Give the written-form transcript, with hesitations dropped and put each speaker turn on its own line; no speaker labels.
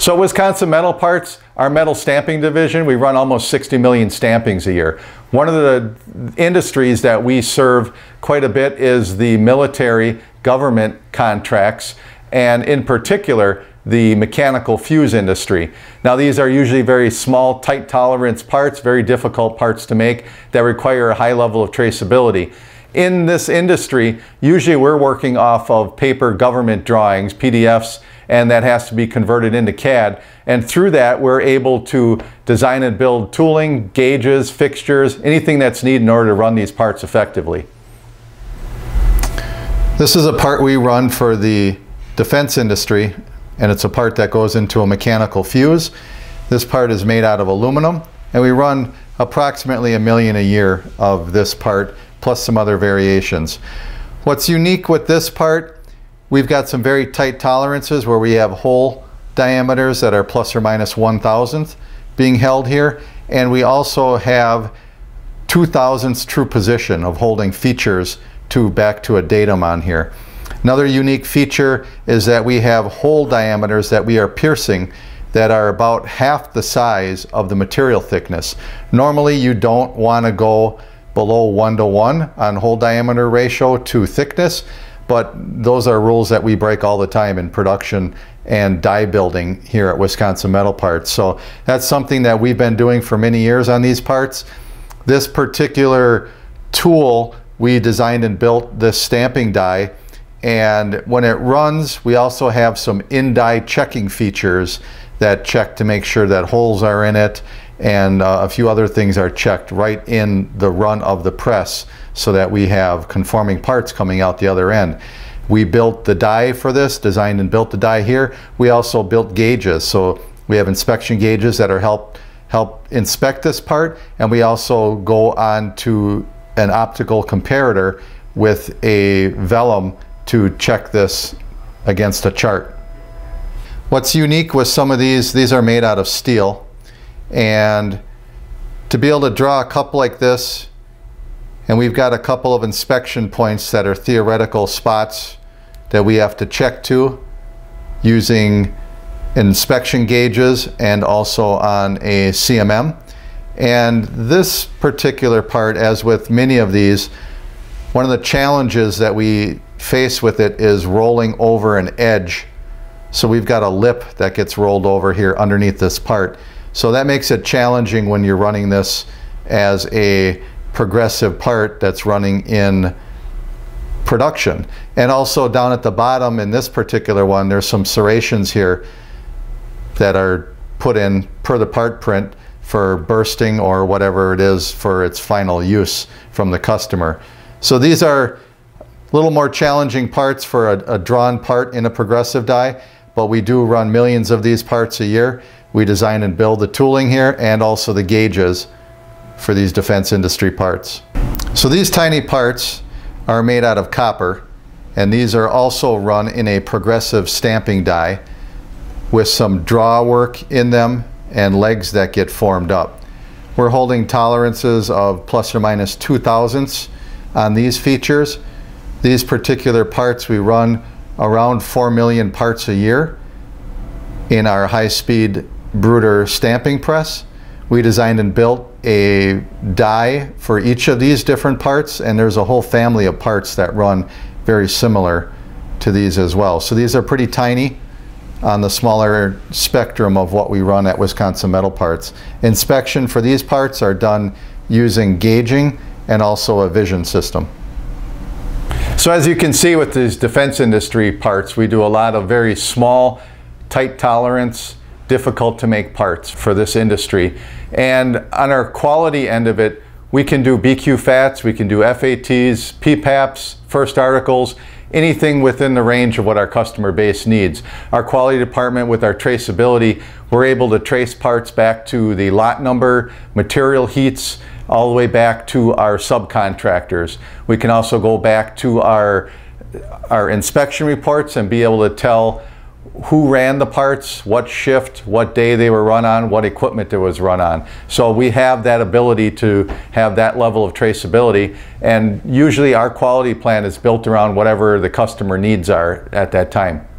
So Wisconsin Metal Parts, our metal stamping division, we run almost 60 million stampings a year. One of the industries that we serve quite a bit is the military government contracts, and in particular, the mechanical fuse industry. Now these are usually very small, tight tolerance parts, very difficult parts to make that require a high level of traceability. In this industry, usually we're working off of paper government drawings, PDFs, and that has to be converted into CAD. And through that, we're able to design and build tooling, gauges, fixtures, anything that's needed in order to run these parts effectively. This is a part we run for the defense industry, and it's a part that goes into a mechanical fuse. This part is made out of aluminum, and we run approximately 1 million a year of this part, plus some other variations. What's unique with this part, we've got some very tight tolerances where we have hole diameters that are plus or minus 1,000th being held here, and we also have 2,000ths true position of holding features back to a datum on here. Another unique feature is that we have hole diameters that we are piercing that are about half the size of the material thickness. Normally you don't want to go below 1:1 on hole diameter ratio to thickness, but those are rules that we break all the time in production and die building here at Wisconsin Metal Parts. So that's something that we've been doing for many years on these parts. This particular tool, we designed and built this stamping die, and when it runs, we also have some in-die checking features that check to make sure that holes are in it, and a few other things are checked right in the run of the press so that we have conforming parts coming out the other end. We built the die for this, designed and built the die here. We also built gauges, so we have inspection gauges that are help inspect this part, and we also go on to an optical comparator with a vellum to check this against a chart. What's unique with some of these are made out of steel, and to be able to draw a cup like this, and we've got a couple of inspection points that are theoretical spots that we have to check to using inspection gauges and also on a CMM. And this particular part, as with many of these, one of the challenges that we face with it is rolling over an edge. So we've got a lip that gets rolled over here underneath this part. So that makes it challenging when you're running this as a progressive part that's running in production. And also down at the bottom in this particular one, there's some serrations here that are put in per the part print for bursting or whatever it is for its final use from the customer. So these are a little more challenging parts for a drawn part in a progressive die, but we do run millions of these parts a year. We design and build the tooling here and also the gauges for these defense industry parts. So these tiny parts are made out of copper, and these are also run in a progressive stamping die with some draw work in them and legs that get formed up. We're holding tolerances of plus or minus 2,000ths on these features. These particular parts, we run around 4 million parts a year in our high-speed Bruder stamping press. We designed and built a die for each of these different parts, and there's a whole family of parts that run very similar to these as well. So these are pretty tiny on the smaller spectrum of what we run at Wisconsin Metal Parts. Inspection for these parts are done using gauging and also a vision system. So as you can see with these defense industry parts, we do a lot of very small, tight tolerance, difficult to make parts for this industry. And on our quality end of it, we can do BQ FATs, we can do FATs, PPAPs, first articles, anything within the range of what our customer base needs. Our quality department, with our traceability, we're able to trace parts back to the lot number, material heats, all the way back to our subcontractors. We can also go back to our inspection reports and be able to tell who ran the parts, what shift, what day they were run on, what equipment it was run on. So we have that ability to have that level of traceability, and usually our quality plan is built around whatever the customer needs are at that time.